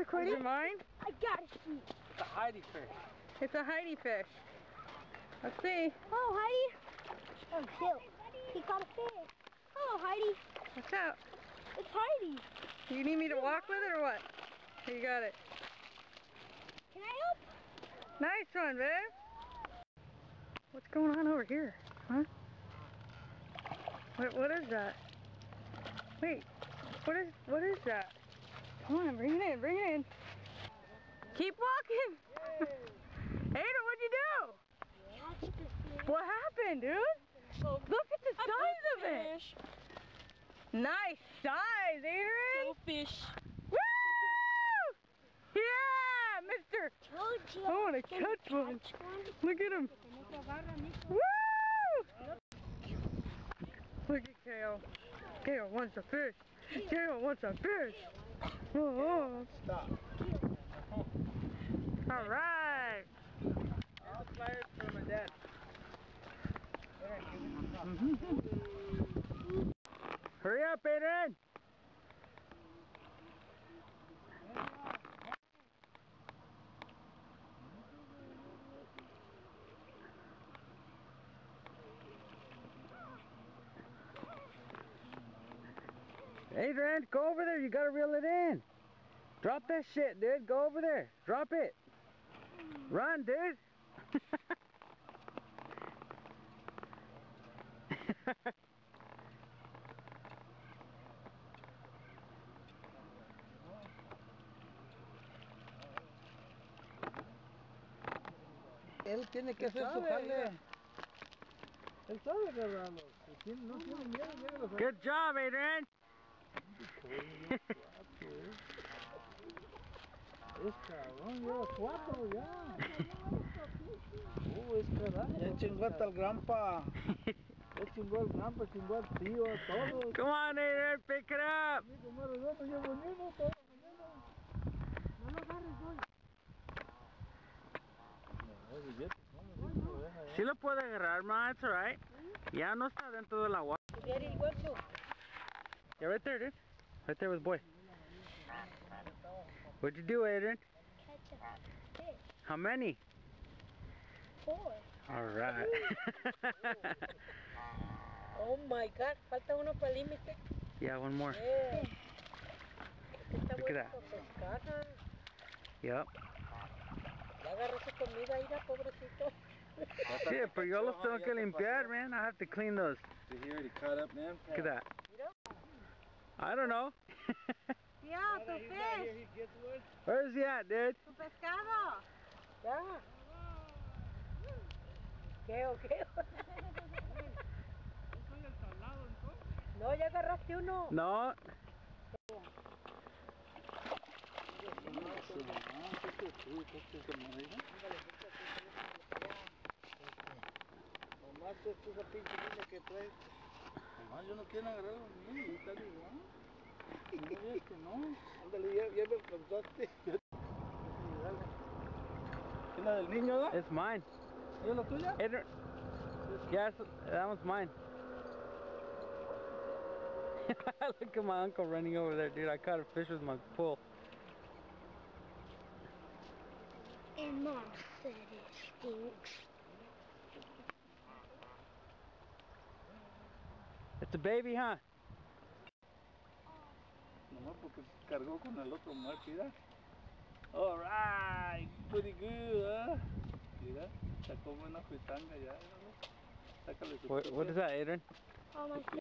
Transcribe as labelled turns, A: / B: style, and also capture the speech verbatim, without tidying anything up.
A: recording? Is it mine?
B: I got a sheep.
C: It's a Heidi fish.
A: It's a Heidi fish. Let's see.
B: Oh, Heidi. Oh, Bill. He caught a fish. Oh, Heidi.
A: What's up?
B: It's Heidi.
A: You need me to walk with it or what? Here, you got it.
B: Can I help?
A: Nice one, babe. What's going on over here? Huh? What, what is that? Wait. What is, what is that? Come on, bring it in, bring it in. Keep walking. Ada, what'd you do? What happened, dude? Look at the size of it. Nice size, Adrian.
B: Go fish.
A: Woo! Yeah, mister. I want to catch one. Look at him. Woo! Look at Kale. Kale wants a fish. Kale wants a fish. Oh,
C: Stop.
A: all right.
C: All the flyers for my dad.
A: Hurry up, Adrian. Adrian, go over there. You gotta reel it in. Drop that shit, dude. Go over there. Drop it. Run, dude.
C: Él tiene que hacer su jale. Él sabe agarrarlos. No tiene miedo.
A: Good job, Adrian.
C: Es cabrón, lleva cuatro ya. Oh, es carajo. Ya chingó hasta el grampa. Ya chingó al grampa, chingó al tío, a todos.
A: Come on, Adrian, pick it up.
C: No lo agarres hoy.
A: Sí lo puede agarrar, ma. It's alright. Ya no está dentro del agua. Yeah, right there, dude. Right there with boy. What'd you do, Adrian?
B: Catch a fish.
A: How many?
B: Four.
A: Alright.
D: Oh my God, falta uno para el límite.
A: Yeah, one more.
D: Yeah.
A: Look at that.
D: Pescar.
A: Yep.
D: Ya agarró su comida, ira, pobrecito.
A: Shit, pero yo los tengo que limpiar, man. I have to clean those.
C: Did he already cut up, man?
A: Look at that. I don't know.
B: Yeah, tu fish.
A: Where is he at, dude?
B: Tu pescado.
D: Ya. ¿Qué o qué? No, ya agarraste uno.
A: No.
C: Nomás esa pinche línea que trae. Nomás yo no quiero agarrar los niños, están igual. No ves que no. Ándale, ya, ya me alcanzaste. ¿Es la del niño, da?
A: It's mine.
C: ¿Es la tuya?
A: Adrian. Yes, that one's mine. Look at my uncle running over there, dude. I caught a fish with my pole.
B: And Mom said it stinks.
A: It's a baby, huh?
C: Nomás porque cargó con el otro macho, mira. Alright, pretty good, huh? Mira, sacó buena fritanga ya, ¿no? Sácale su
A: What, what is that, Adrian?
B: Oh, my